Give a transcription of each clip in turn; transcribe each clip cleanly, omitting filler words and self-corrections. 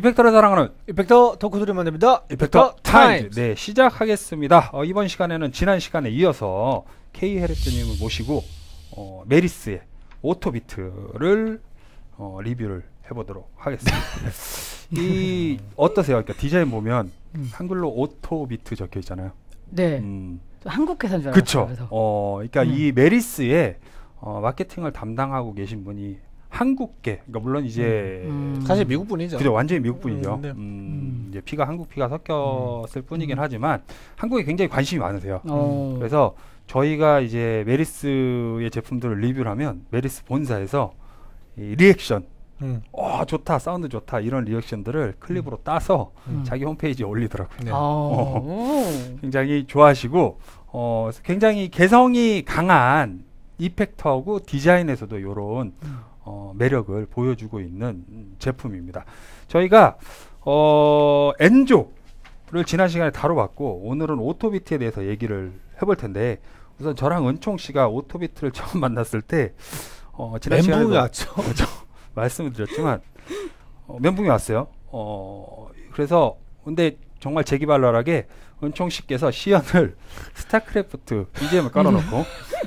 이펙터를 사랑하는 이펙터 덕후들이 만듭니다. 이펙터 타임즈. 네, 시작하겠습니다. 이번 시간에는 지난 시간에 이어서 K 헤르츠님을 모시고 메리스의 오토비트를 리뷰를 해보도록 하겠습니다. 이 어떠세요? 그러니까 디자인 보면 한글로 오토비트 적혀 있잖아요. 네. 한국 회사인 줄 알았어요. 그렇죠. 그러니까 이 메리스의 마케팅을 담당하고 계신 분이 한국계, 그러니까 물론 이제 사실 미국 분이죠. 그죠, 완전히 미국 분이죠. 네. 이제 피가 한국 피가 섞였을 뿐이긴 하지만 한국에 굉장히 관심이 많으세요. 그래서 저희가 이제 메리스의 제품들을 리뷰를 하면 메리스 본사에서 이 리액션, 좋다, 사운드 좋다 이런 리액션들을 클립으로 따서 자기 홈페이지에 올리더라고요. 굉장히 좋아하시고 굉장히 개성이 강한 이펙터하고 디자인에서도 이런 매력을 보여주고 있는 제품입니다. 저희가 엔조를 지난 시간에 다뤄봤고 오늘은 오토비트에 대해서 얘기를 해볼 텐데 우선 저랑 은총 씨가 오토비트를 처음 만났을 때 지난 시간에 왔죠. 말씀을 드렸지만 멘붕이 왔어요. 그래서 근데 정말 재기발랄하게 은총 씨께서 시연을 스타크래프트 BGM을 깔아놓고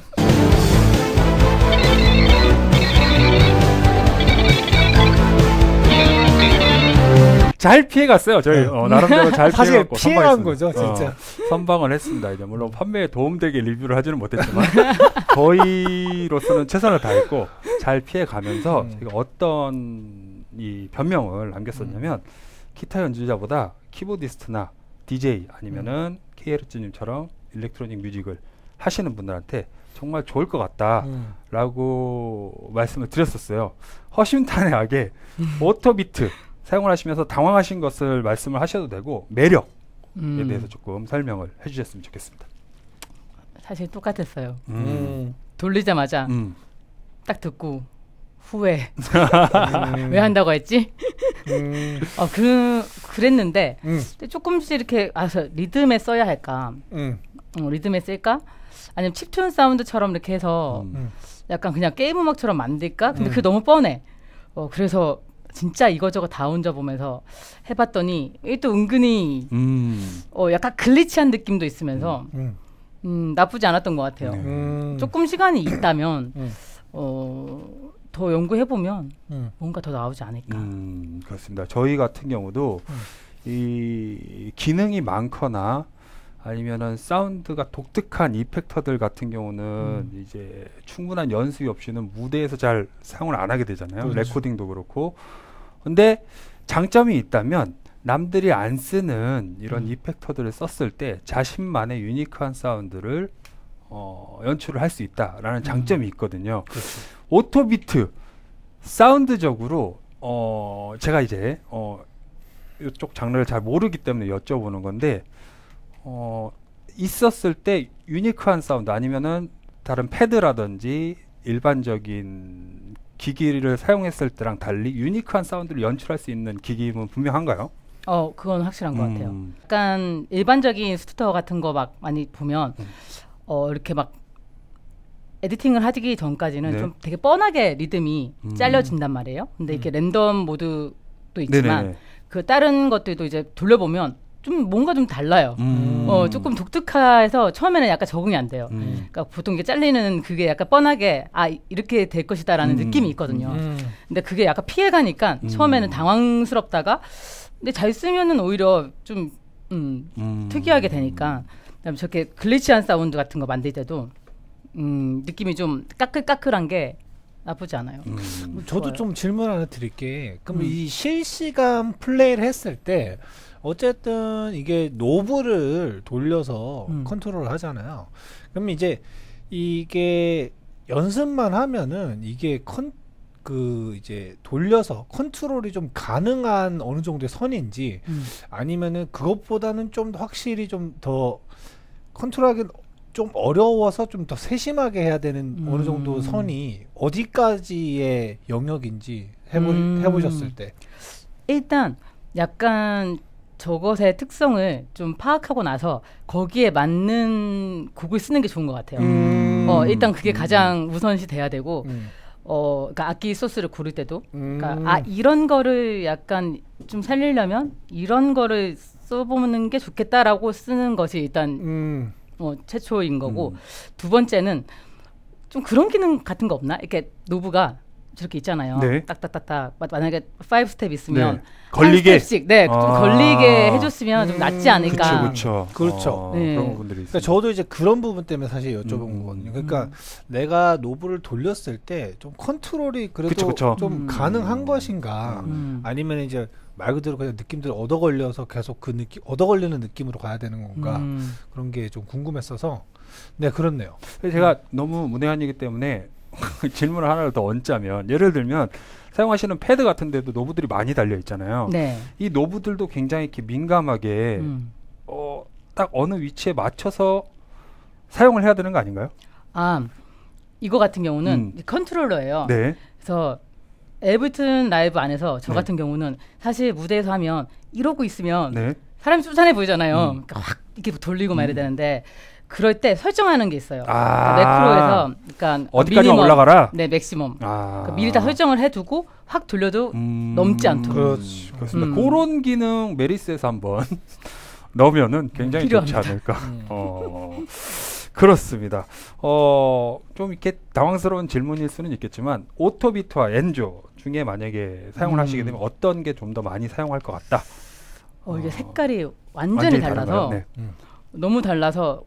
잘 피해갔어요. 저희 나름대로 잘 사실 피해갔고 피해간 거죠, 진짜. 선방을 했습니다. 이제 물론 판매에 도움되게 리뷰를 하지는 못했지만 저희로서는 최선을 다했고 잘 피해가면서 저희가 어떤 이 변명을 남겼었냐면 기타 연주자보다 키보디스트나 DJ 아니면은 KLH님처럼 일렉트로닉 뮤직을 하시는 분들한테 정말 좋을 것 같다라고 말씀을 드렸었어요. 허심탄회하게 오토비트 사용을 하시면서 당황하신 것을 말씀을 하셔도 되고 매력에 대해서 조금 설명을 해주셨으면 좋겠습니다. 사실 똑같았어요. 돌리자마자 딱 듣고 후회. 왜 한다고 했지? 그랬는데 조금씩 이렇게 리듬에 써야 할까? 리듬에 쓸까? 아니면 칩튠 사운드처럼 이렇게 해서 약간 그냥 게임 음악처럼 만들까? 근데 그게 너무 뻔해. 그래서 진짜 이거저거 다 얹어보면서 해봤더니 이게 또 은근히 약간 글리치한 느낌도 있으면서 나쁘지 않았던 것 같아요. 조금 시간이 있다면 더 연구해보면 뭔가 더 나오지 않을까. 그렇습니다. 저희 같은 경우도 이 기능이 많거나 아니면은 사운드가 독특한 이펙터들 같은 경우는 이제 충분한 연습이 없이는 무대에서 잘 사용을 안 하게 되잖아요. 그렇죠. 레코딩도 그렇고. 근데 장점이 있다면 남들이 안 쓰는 이런 이펙터들을 썼을 때 자신만의 유니크한 사운드를 연출을 할 수 있다라는 장점이 있거든요. 그렇죠. 오토비트 사운드적으로 제가 이제 이쪽 장르를 잘 모르기 때문에 여쭤보는 건데 있었을 때 유니크한 사운드 아니면은 다른 패드라든지 일반적인 기기를 사용했을 때랑 달리 유니크한 사운드를 연출할 수 있는 기기는 분명한가요? 그건 확실한 것 같아요. 약간 일반적인 스투터 같은 거 막 많이 보면 이렇게 막 에디팅을 하기 전까지는 좀 되게 뻔하게 리듬이 잘려진단 말이에요. 근데 이렇게 랜덤 모드도 있지만 그 다른 것들도 이제 돌려보면 좀 뭔가 좀 달라요. 조금 독특해서 처음에는 약간 적응이 안 돼요. 그러니까 보통 이게 잘리는 그게 약간 뻔하게 이렇게 될 것이다라는 느낌이 있거든요. 근데 그게 약간 피해가니까 처음에는 당황스럽다가 근데 잘 쓰면은 오히려 좀 특이하게 되니까 그다음에 저렇게 글리치한 사운드 같은 거 만들 때도 느낌이 좀 까끌까끌한 게 나쁘지 않아요. 저도 좀 질문 하나 드릴게. 그럼 이 실시간 플레이를 했을 때 어쨌든 이게 노브를 돌려서 컨트롤을 하잖아요. 그럼 이제 이게 연습만 하면은 이게 이제 돌려서 컨트롤이 좀 가능한 어느 정도의 선인지 아니면은 그것보다는 좀 확실히 좀 더 컨트롤하기 좀 어려워서 좀 더 세심하게 해야 되는 어느 정도 선이 어디까지의 영역인지 해보셨을 때 일단 약간 저것의 특성을 좀 파악하고 나서 거기에 맞는 곡을 쓰는 게 좋은 것 같아요. 일단 그게 가장 우선시 돼야 되고 그러니까 악기 소스를 고를 때도 그러니까 이런 거를 약간 좀 살리려면 이런 거를 써보는 게 좋겠다라고 쓰는 것이 일단 최초인 거고 두 번째는 좀 그런 기능 같은 거 없나? 이렇게 노브가 저렇게 있잖아요. 네. 딱딱딱딱 만약에 5스텝 있으면 네. 걸리게 3스텝씩 좀 걸리게 해줬으면 좀 낫지 않을까. 그렇죠. 네. 그런 부분들이 있어요. 그러니까 저도 이제 그런 부분 때문에 사실 여쭤본 거거든요. 그러니까 내가 노브를 돌렸을 때 좀 컨트롤이 그래도 좀 가능한 것인가, 아니면 이제 말 그대로 그냥 느낌대로 얻어 걸려서 계속 그 느낌 얻어 걸리는 느낌으로 가야 되는 건가, 그런 게 좀 궁금했어서. 네, 그렇네요. 제가 너무 문외한이기 때문에 질문을 하나를 더 얹자면, 예를 들면 사용하시는 패드 같은 데도 노브들이 많이 달려 있잖아요. 네. 이 노브들도 굉장히 이렇게 민감하게 딱 어느 위치에 맞춰서 사용을 해야 되는 거 아닌가요? 이거 같은 경우는 컨트롤러예요. 네. 그래서 에이블튼 라이브 안에서 저 같은 경우는 사실 무대에서 하면 이러고 있으면 사람이 쫓아내 보이잖아요. 그러니까 확 이렇게 돌리고 말해야 되는데, 그럴 때 설정하는 게 있어요. 매크로에서 그러니까 어디까지만 올라가라? 네, 맥시멈. 그러니까 미리 다 설정을 해두고 확 돌려도 넘지 않도록. 그렇습니다. 그런 기능 메리스에서 한번 넣으면은 굉장히 필요합니다. 좋지 않을까. 그렇습니다. 좀 이렇게 당황스러운 질문일 수는 있겠지만, 오토비트와 엔조 중에 만약에 사용을 하시게 되면 어떤 게 좀 더 많이 사용할 것 같다? 이게 색깔이 완전히 달라서 너무 달라서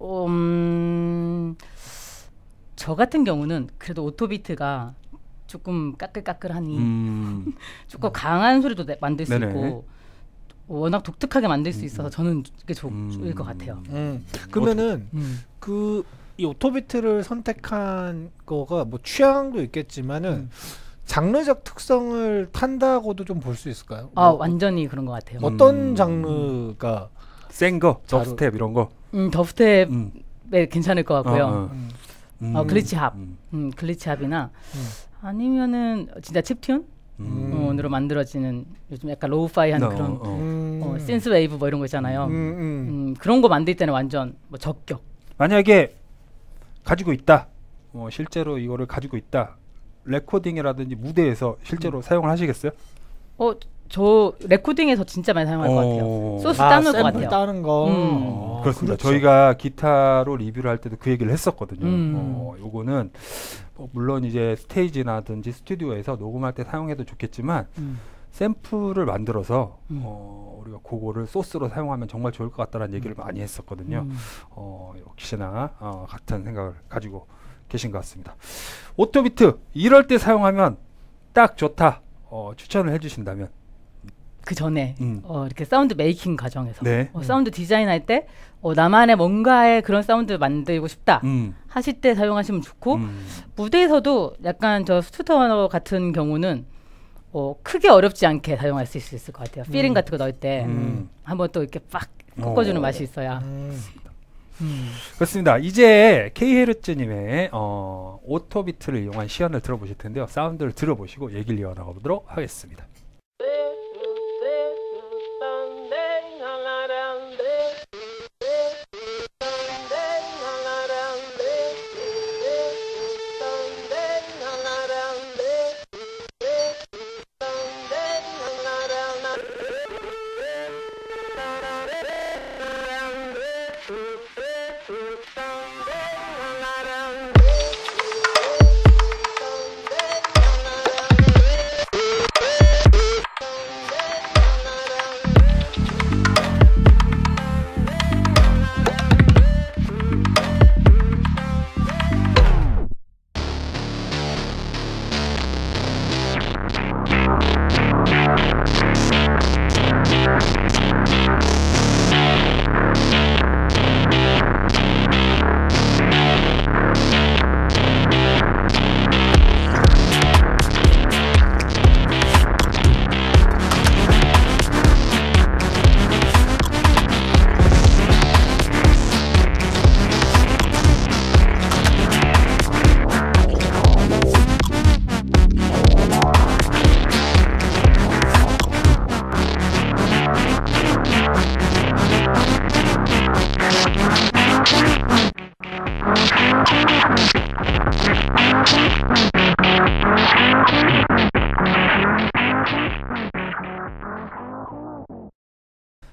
저 같은 경우는 그래도 오토비트가 조금 까끌까끌하니 조금 강한 소리도 만들 수 있고 워낙 독특하게 만들 수 있어서 저는 이게 좋을 것 같아요. 그러면은 이 오토비트를 선택한 거가 뭐 취향도 있겠지만은 장르적 특성을 탄다고도 좀 볼 수 있을까요? 완전히 그런 것 같아요. 어떤 장르가 센 거, 덥스텝 이런 거? 덥스텝에 괜찮을 것 같고요. 글리치합, 글리치합이나 아니면은 진짜 칩튠? 으로 만들어지는 요즘 약간 로우파이한 그런 신스 웨이브 뭐 이런 거 있잖아요. 그런 거 만들 때는 완전 뭐 적격. 만약에 가지고 있다, 실제로 이거를 가지고 있다, 레코딩이라든지 무대에서 실제로 사용을 하시겠어요? 저 레코딩에서 진짜 많이 사용할 것 같아요. 소스 따는 것 같아요. 따는 거. 그렇습니다. 그렇죠. 저희가 기타로 리뷰를 할 때도 그 얘기를 했었거든요. 요거는 물론 이제 스테이지나든지 스튜디오에서 녹음할 때 사용해도 좋겠지만 샘플을 만들어서 우리가 그거를 소스로 사용하면 정말 좋을 것 같다는 얘기를 많이 했었거든요. 역시나 같은 생각을 가지고 계신 것 같습니다. 오토비트 이럴 때 사용하면 딱 좋다, 추천을 해주신다면? 그 전에 이렇게 사운드 메이킹 과정에서 사운드 디자인할 때 나만의 뭔가의 그런 사운드 만들고 싶다 하실 때 사용하시면 좋고, 무대에서도 약간 저 스투터 같은 경우는 크게 어렵지 않게 사용할 수 있을 것 같아요. 필링 같은 거 넣을 때 한번 또 이렇게 빡 꺾어주는 맛이 있어야. 그렇습니다. 이제 K헤르츠님의 오토비트를 이용한 시연을 들어보실 텐데요. 사운드를 들어보시고 얘기를 이어나가 보도록 하겠습니다.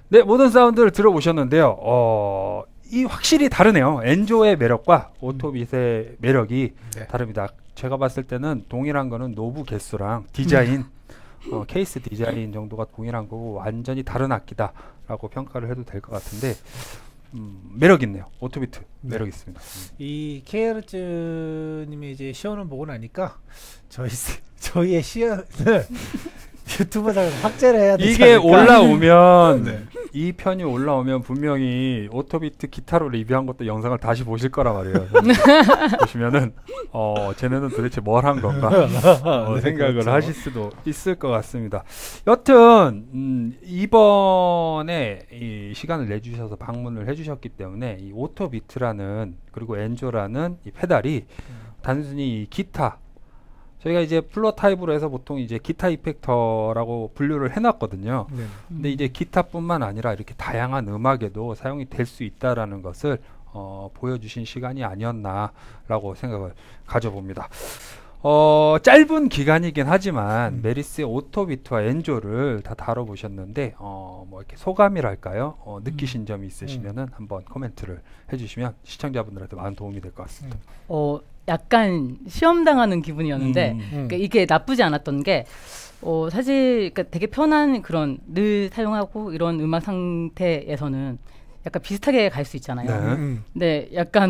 네, 모든 사운드를 들어보셨는데요. 이 확실히 다르네요. 엔조의 매력과 오토빗의 매력이 네. 다릅니다. 제가 봤을 때는 동일한 거는 노브 개수랑 디자인, 케이스 디자인 정도가 동일한 거고 완전히 다른 악기다라고 평가를 해도 될 것 같은데 매력 있네요. 오토비트 매력 있습니다. 이 KR즈님이 이제 시연을 보고 나니까 저희의 시연을 유튜브에서 확대를 해야 되지 이게 않을까? 올라오면 네. 이 편이 올라오면 분명히 오토비트 기타로 리뷰한 것도 영상을 다시 보실 거란 말이에요. 보시면은 쟤네는 도대체 뭘 한 건가 네, 생각을 그렇죠. 하실 수도 있을 것 같습니다. 여튼 이번에 이 시간을 내주셔서 방문을 해주셨기 때문에 이 오토비트라는 그리고 엔조라는 이 페달이 단순히 이 기타 저희가 이제 플러 타입으로 해서 보통 이제 기타 이펙터라고 분류를 해놨거든요. 네. 근데 이제 기타뿐만 아니라 이렇게 다양한 음악에도 사용이 될 수 있다라는 것을 보여주신 시간이 아니었나라고 생각을 가져봅니다. 짧은 기간이긴 하지만 메리스의 오토비트와 엔조를 다 다뤄보셨는데 뭐 이렇게 소감이랄까요? 느끼신 점이 있으시면은 한번 코멘트를 해주시면 시청자분들한테 많은 도움이 될 것 같습니다. 약간 시험 당하는 기분이었는데 그러니까 이게 나쁘지 않았던 게 사실 그러니까 되게 편한 그런 늘 사용하고 이런 음악 상태에서는 약간 비슷하게 갈 수 있잖아요. 네. 근데 약간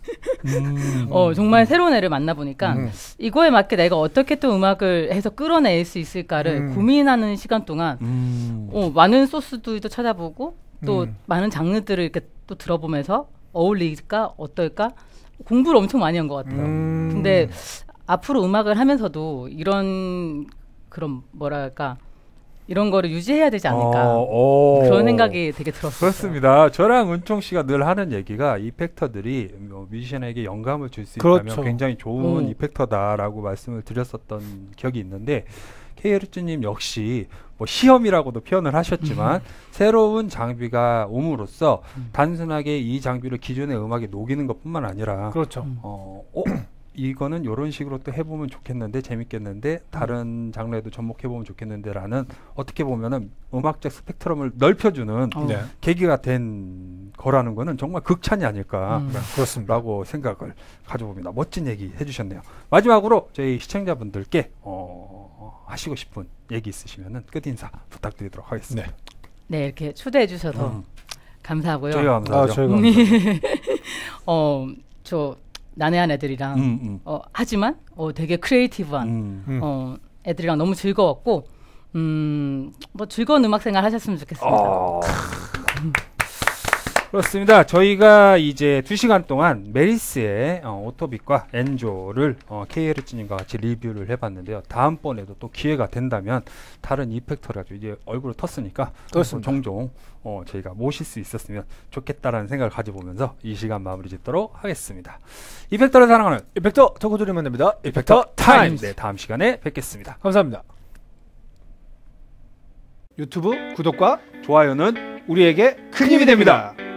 정말 새로운 애를 만나 보니까 이거에 맞게 내가 어떻게 또 음악을 해서 끌어낼 수 있을까를 고민하는 시간 동안 많은 소스도 찾아보고 또 많은 장르들을 이렇게 또 들어보면서 어울릴까 어떨까 공부를 엄청 많이 한 것 같아요. 근데 앞으로 음악을 하면서도 이런 그런 뭐랄까 이런 거를 유지해야 되지 않을까 그런 생각이 되게 들었어요. 그렇습니다. 저랑 은총 씨가 늘 하는 얘기가 이펙터들이 뮤지션에게 영감을 줄 수 그렇죠. 있다면 굉장히 좋은 이펙터다라고 말씀을 드렸었던 기억이 있는데 KR즈님 역시 뭐 시험이라고도 표현을 하셨지만 새로운 장비가 옴으로써 단순하게 이 장비를 기존의 음악에 녹이는 것뿐만 아니라 그렇죠. 이거는 이런 식으로 또 해보면 좋겠는데 재밌겠는데 다른 장르에도 접목해보면 좋겠는데 라는 어떻게 보면은 음악적 스펙트럼을 넓혀주는 네. 계기가 된 거라는 거는 정말 극찬이 아닐까 그렇습니다. 라고 생각을 가져봅니다. 멋진 얘기 해주셨네요. 마지막으로 저희 시청자분들께 하시고 싶은 얘기 있으시면은 끝인사 부탁드리도록 하겠습니다. 네, 이렇게 초대해 주셔서 감사하고요. 저희가 감사하죠. 저희가 감사합니다. 저 난해한 애들이랑 하지만 되게 크리에이티브한 애들이랑 너무 즐거웠고 뭐 즐거운 음악 생활 하셨으면 좋겠습니다. 그렇습니다. 저희가 이제 2시간 동안 메리스의 오토빗과 엔조를 KR즈님과 같이 리뷰를 해봤는데요. 다음번에도 또 기회가 된다면 다른 이펙터를 가지고 이제 얼굴을 텄으니까 종종 저희가 모실 수 있었으면 좋겠다라는 생각을 가져보면서 이 시간 마무리 짓도록 하겠습니다. 이펙터를 사랑하는 이펙터 덕후들이 만납니다. 이펙터 타임. 네, 다음 시간에 뵙겠습니다. 감사합니다. 유튜브 구독과 좋아요는 우리에게 큰 힘이 됩니다.